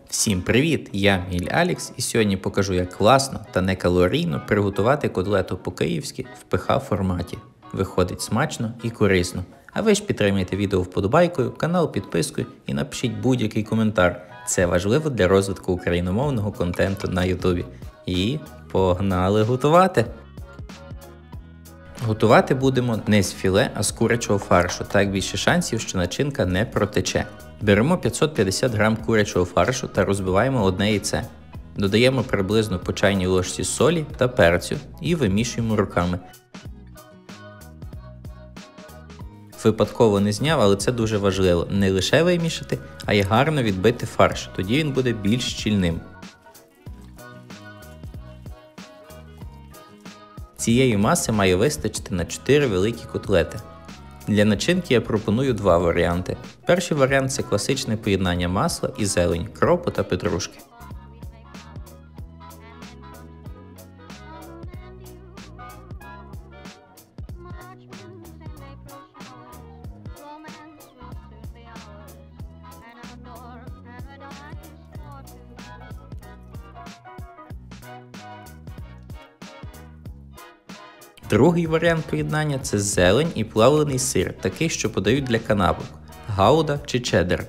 Всім привіт! Я Міль Алікс і сьогодні покажу, як класно та некалорійно приготувати котлету по-київськи в ПХ-форматі. Виходить смачно і корисно. А ви ж підтримайте відео вподобайкою, канал підпискою і напишіть будь-який коментар. Це важливо для розвитку україномовного контенту на ютубі. І погнали готувати! Готувати будемо не з філе, а з курячого фаршу, так більше шансів, що начинка не протече. Беремо 550 г курячого фаршу та розбиваємо одне яйце. Додаємо приблизно по чайній ложці солі та перцю і вимішуємо руками. Випадково не зняв, але це дуже важливо. Не лише вимішати, а й гарно відбити фарш, тоді він буде більш щільним. Цієї маси має вистачити на 4 великі котлети. Для начинки я пропоную два варіанти. Перший варіант – це класичне поєднання масла і зелень, кропу та петрушки. Другий варіант поєднання – це зелень і плавлений сир, такий, що подають для канапок – гауда чи чеддер.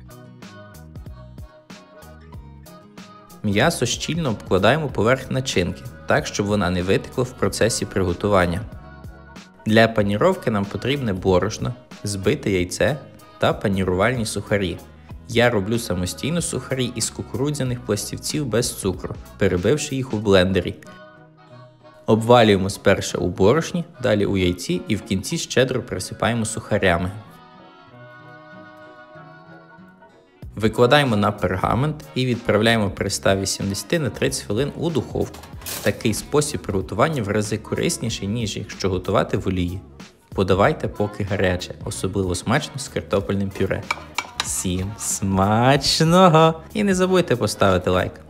М'ясо щільно обкладаємо поверх начинки, так, щоб вона не витекла в процесі приготування. Для паніровки нам потрібне борошно, збите яйце та панірувальні сухарі. Я роблю самостійно сухарі із кукурудзяних пластівців без цукру, перебивши їх у блендері. Обвалюємо спершу у борошні, далі у яйці і в кінці щедро присипаємо сухарями. Викладаємо на пергамент і відправляємо при 180 на 30 хвилин у духовку. Такий спосіб приготування в рази корисніший, ніж якщо готувати в олії. Подавайте поки гаряче, особливо смачно з картопельним пюре. Всім смачного! І не забудьте поставити лайк.